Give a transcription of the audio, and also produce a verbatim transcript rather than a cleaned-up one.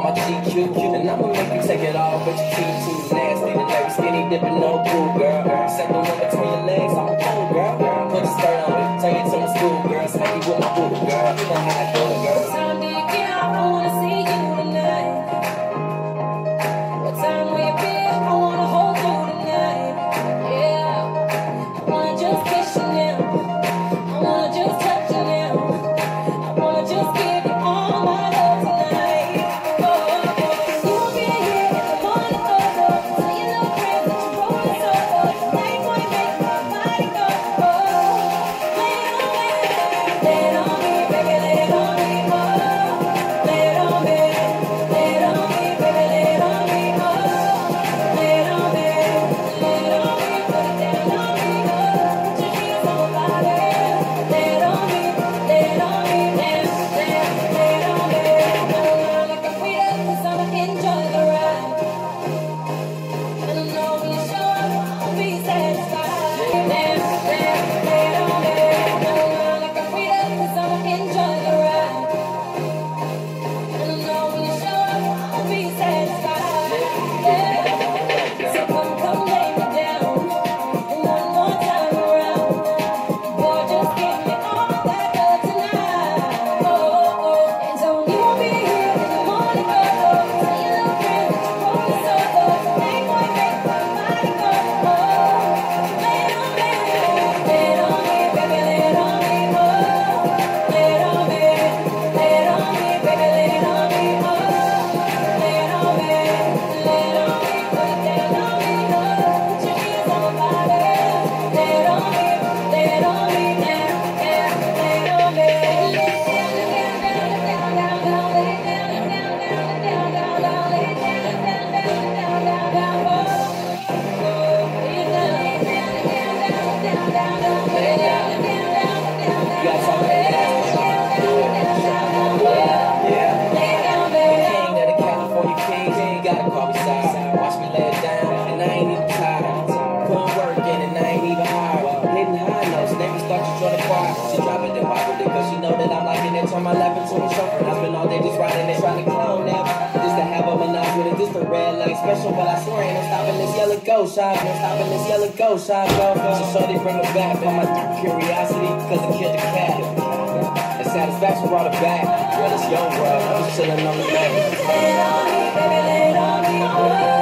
on my G Q, and I'ma make you take it off, but you too, too nasty. The never skinny dipping, no cool, girl. Set the one between your legs, I'm a fool, girl. Put your skirt on it, turn you to my school, girl. Smack you with my boo, girl. You know how I do it, girl. What time do you get off? I wanna see you tonight. What time will you be? I wanna hold you tonight. Yeah, I wanna just kiss you now. I wanna just touch you now. I wanna just give you all my love tonight. Oh, oh, oh. You won't be here in the morning, oh, oh. Tell your little friends that you're rolling so, oh. Tonight boy make my body go, oh. Lay it on me, lay it on me, baby, lay it on me, oh. Lay it on me, lay it on me, baby, lay it on me, oh. Lay it on me, lay it on me, put it down on me, oh. Put your hands on my body. Lay it on me, lay it on me, lay it, lay it, lay it on me. I'm like a freedom, 'cause I'ma enjoy the ride. And I know when you show up, I'll be satisfied. Lay it, lay it, lay it on me. I'm like a freedom, 'cause I'ma enjoy the ride. And I know when you show up, I'll be satisfied. Yeah. So come, come lay me down. And one more time around. Boy, just give me all that love tonight. Oh, oh, oh. And don't you won't be here in the morning, oh, oh. Tell your little friends that you're rolling so, oh. Tonight, boy, make my body go, oh. Lay it on me, lay it on me, baby, lay it on me, oh. Lay it on me, lay it on me, baby, lay it on me, oh. Lay it on me, lay it on me, put it down on me, oh. Put your hands on my body. Lay it on me, lay it on me, yeah, yeah, lay it on me. Lay it down, down, down, down, down, lay it down, down, down, down, down, lay it down, down, down, down, down, down, oh. Lay it down, lay it down, down, down, down, down, lay it down, down, down, down, You gotta talk lay it like down, that. down, down, down, down, yeah. Yeah. Lay it down, baby. King of the California Kings, you ain't gotta call me side. Watch me lay it down, and I ain't even tired. Putting work in, and I ain't even hard. Hitting high notes, and every start to join the choir. She drop it, then pop it, cause she know that I'm liking it. Turn my life into a chauffeur. I spend all day just riding it, trying to clone them. Just to have a menage with it, this the red light special, but I swear ain't no stopping this yellow ghost shot. No stopping this yellow ghost shot, go. So shorty bring it back for my curiosity, cause it killed the cat. And satisfaction brought it back. Girl, it's your world, I'm just chilling on the back. Lay it on me, baby, lay it on me, oh.